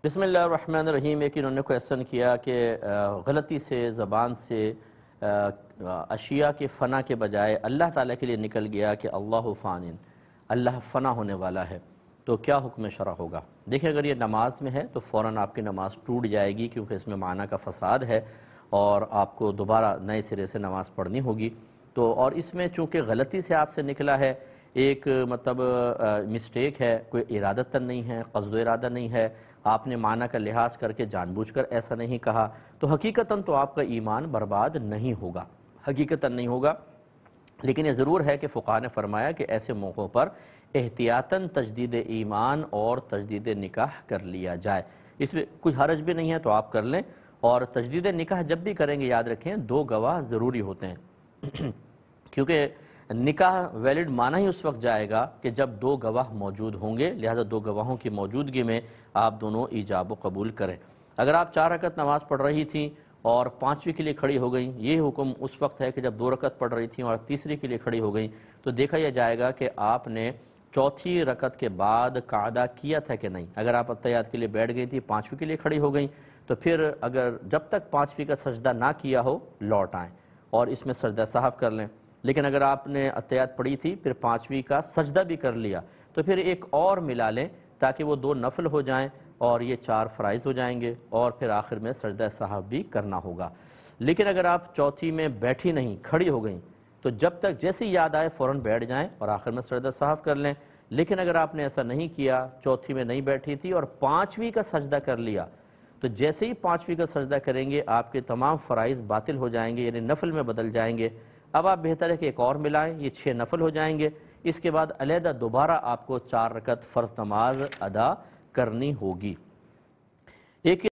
بسم اللہ الرحمن الرحیم۔ ایک انہوں نے کویسچن کیا کہ غلطی سے زبان سے اشیاء کے فنا کے بجائے اللہ تعالیٰ کے لیے نکل گیا کہ اللہ فانن، اللہ فنا ہونے والا ہے، تو کیا حکم شرع ہوگا؟ دیکھیں، اگر یہ نماز میں ہے تو فوراً آپ کی نماز ٹوٹ جائے گی، کیونکہ اس میں معنی کا فساد ہے اور آپ کو دوبارہ نئے سرے سے نماز پڑھنی ہوگی۔ تو اور اس میں چونکہ غلطی سے آپ سے نکلا ہے، ایک مسٹیک ہے، کوئی ارادتاً نہیں ہے، قصد و ارادہ نہیں ہے، آپ نے معنی کا لحاظ کر کے جان بوجھ کر ایسا نہیں کہا، تو حقیقتاً تو آپ کا ایمان برباد نہیں ہوگا، حقیقتاً نہیں ہوگا۔ لیکن یہ ضرور ہے کہ فقہاء نے فرمایا کہ ایسے موقعوں پر احتیاطاً تجدید ایمان اور تجدید نکاح کر لیا جائے، اس میں کوئی حرج بھی نہیں ہے، تو آپ کر لیں۔ اور تجدید نکاح جب بھی کریں گے یاد رکھیں 2 گواہ ضروری ہوتے ہیں کیونکہ نکاح ویلڈ مانا ہی اس وقت جائے گا کہ جب 2 گواہ موجود ہوں گے، لہذا 2 گواہوں کی موجودگی میں آپ دونوں ایجاب و قبول کریں۔ اگر آپ 4 رکعت نماز پڑھ رہی تھیں اور 5ویں کے لیے کھڑی ہو گئیں، یہ حکم اس وقت ہے کہ جب 2 رکعت پڑھ رہی تھیں اور تیسری کے لیے کھڑی ہو گئیں، تو دیکھا یہ جائے گا کہ آپ نے 4تھی رکعت کے بعد قعدہ کیا تھا کہ نہیں۔ اگر آپ اتحیات کے لیے بیٹھ گئی تھی، 5ویں کے لیے کھڑی ہو گئیں، تو پھر اگر جب تک 5ویں کا سجدہ نہ کیا ہو لوٹ آئیں اور اس میں سجدہ سہو کر لیں۔ لیکن اگر آپ نے اتحیات پڑھی تھی پھر 5ویں کا سجدہ بھی کر لیا، تو پھر ایک اور ملا لیں تاکہ وہ 2 نفل ہو جائیں اور یہ 4 فرائض ہو جائیں گے، اور پھر آخر میں سجدہ سہو بھی کرنا ہوگا۔ لیکن اگر آپ 4تھی میں بیٹھی نہیں، کھڑی ہو گئیں، تو جب تک جیسی یاد آئے فوراً بیٹھ جائیں اور آخر میں سجدہ سہو کر لیں۔ لیکن اگر آپ نے ایسا نہیں کیا، 4تھی میں نہیں بیٹھی تھی اور 5ویں کا سجدہ کر لیا، تو جیسے ہی 5ویں کا سجدہ کریں گے آپ کے تمام فرائض باطل ہو جائیں گے، یعنی نفل میں بدل جائیں گے۔ اب آپ بہتر ہے کہ ایک اور ملائیں، یہ 6 نفل ہو جائیں گے۔ اس کے بعد علیحدہ دوبارہ آپ کو 4 رکعت فرض نماز ادا کرنی ہوگی۔ ایک